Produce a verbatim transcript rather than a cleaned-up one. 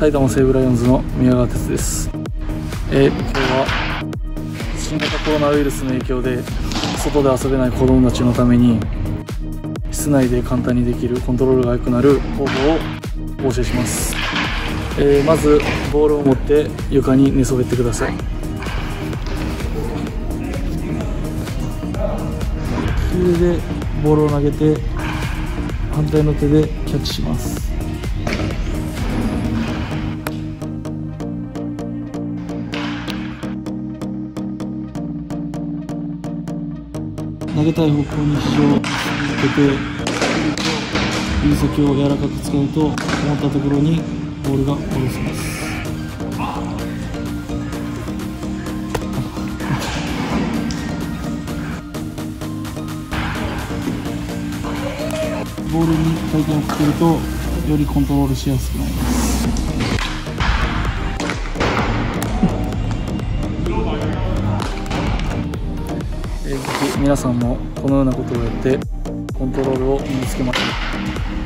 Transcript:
埼玉西武ライオンズの宮川哲です。えー、今日は新型コロナウイルスの影響で外で遊べない子どもたちのために室内で簡単にできるコントロールが良くなる方法をお教えします。えー、まずボールを持って床に寝そべってください。利き腕でボールを投げて反対の手でキャッチします。投げたい方向に肘を向けて指先を柔らかく使うと思ったところにボールが下ろせます。ボールに回転をかけるとよりコントロールしやすくなります。ぜひ皆さんもこのようなことをやってコントロールを身につけましょう。